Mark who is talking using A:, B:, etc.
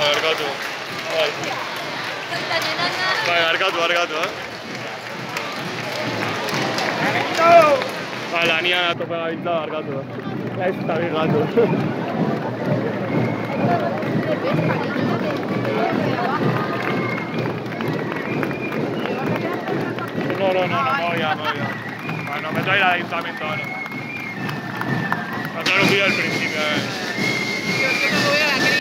A: barkatu. Bai, barkatu, Bai, lanian atope gabiltza, barkatu. Ez eta birgatu. No, me voy ya. Bueno, me trae el ayuntamiento ahora. Me trae un vídeo al principio,
B: Yo no voy a la